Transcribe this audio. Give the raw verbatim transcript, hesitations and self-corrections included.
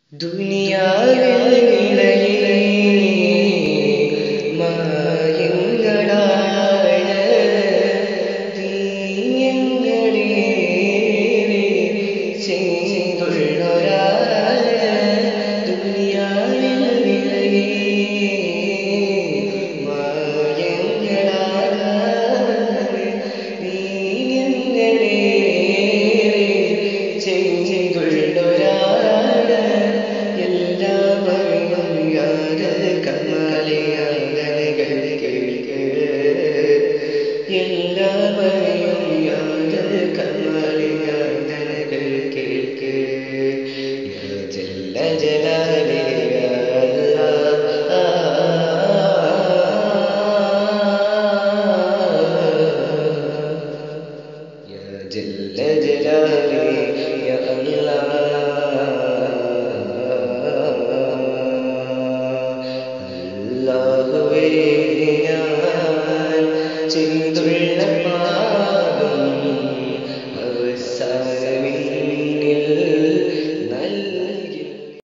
Dhuniyavil മായങ്ങളായ ദീനങ്ങളെ ചെയ്തുള്ളൊരാ ദുനിയാവിൽ മായങ്ങളായ ദീനങ്ങളെ ചെയ്തുള്ളൊരാ എല്ലാവരെയും യാതൊരു കമാലിയാതനകൾ കേൾക്ക് യാ ജല്ല ജലാലേ യാ അല്ലാഹ് യാ ജല്ല ജലാലേ യാ അല്ലാഹ് അല്ലാഹുവേ